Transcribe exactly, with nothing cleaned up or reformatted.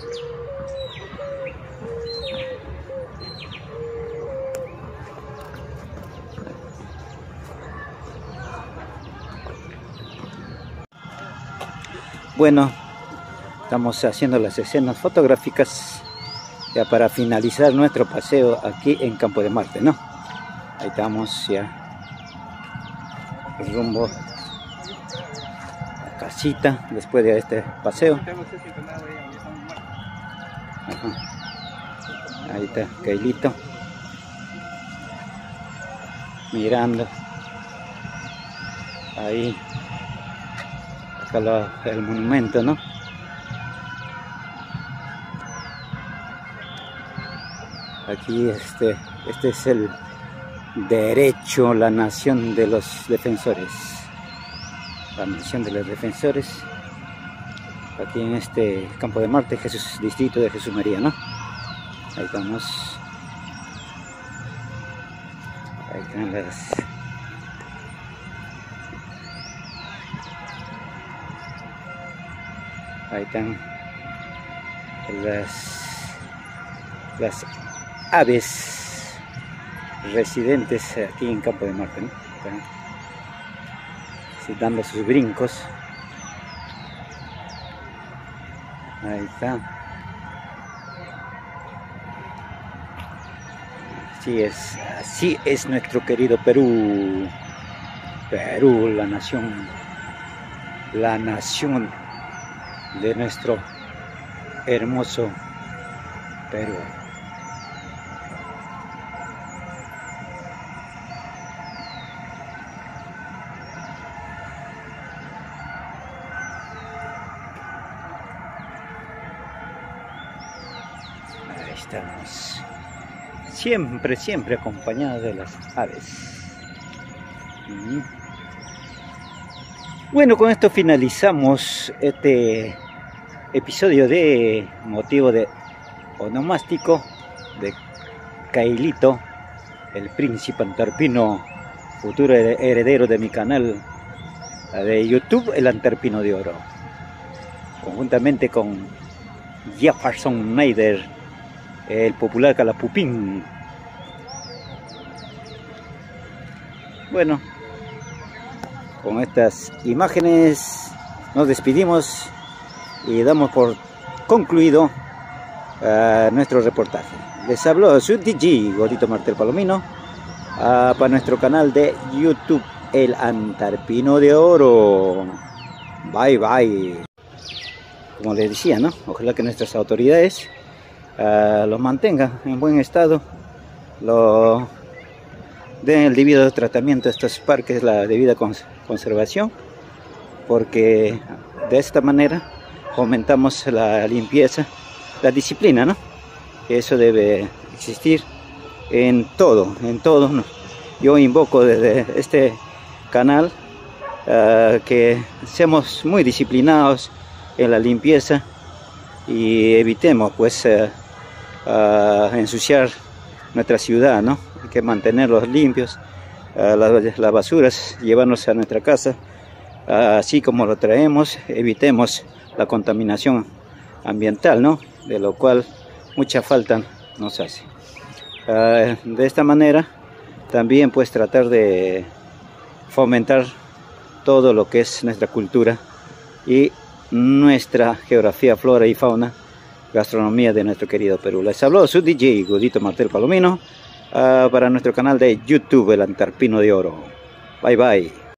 Bueno, estamos haciendo las escenas fotográficas ya para finalizar nuestro paseo aquí en Campo de Marte, ¿no? Ahí estamos ya rumbo a casita después de este paseo. Ajá. Ahí está Keilito mirando ahí acá lo, el monumento, ¿no? Aquí este, este es el derecho, la nación de los defensores, la nación de los defensores, aquí en este Campo de Marte, Jesús, distrito de Jesús María, ¿no? Ahí estamos, ahí están las, ahí están las, las aves residentes aquí en Campo de Marte, ¿no? Están así dando sus brincos. Ahí está. Así es, así es nuestro querido Perú. Perú, la nación, la nación de nuestro hermoso Perú. Ahí estamos, siempre, siempre acompañados de las aves. Mm. Bueno, con esto finalizamos este episodio de motivo de onomástico de Keilito, el príncipe antarpino, futuro heredero de mi canal de YouTube, El Antarpino de Oro, conjuntamente con Jefferson Meider, el popular Calapupín. Bueno, con estas imágenes nos despedimos y damos por concluido uh, nuestro reportaje. Les habló su D J Godito Martel Palomino uh, para nuestro canal de YouTube, El Antarpino de Oro. Bye bye. Como les decía, ¿no? Ojalá que nuestras autoridades uh, los mantengan en buen estado, lo den el debido tratamiento a estos parques, la debida cons conservación, porque de esta manera fomentamos la limpieza, la disciplina, ¿no? Eso debe existir en todo, en todo, ¿no? Yo invoco desde este canal uh, que seamos muy disciplinados en la limpieza y evitemos pues uh, uh, ensuciar nuestra ciudad, ¿no? Hay que mantenerlos limpios, uh, las, las basuras llevarnos a nuestra casa, uh, así como lo traemos, evitemos la contaminación ambiental, ¿no? De lo cual mucha falta nos hace. Uh, de esta manera también pues tratar de fomentar todo lo que es nuestra cultura y nuestra geografía, flora y fauna, gastronomía de nuestro querido Perú. Les habló su D J Godito Martel Palomino uh, para nuestro canal de YouTube, El Antarpino de Oro. Bye bye.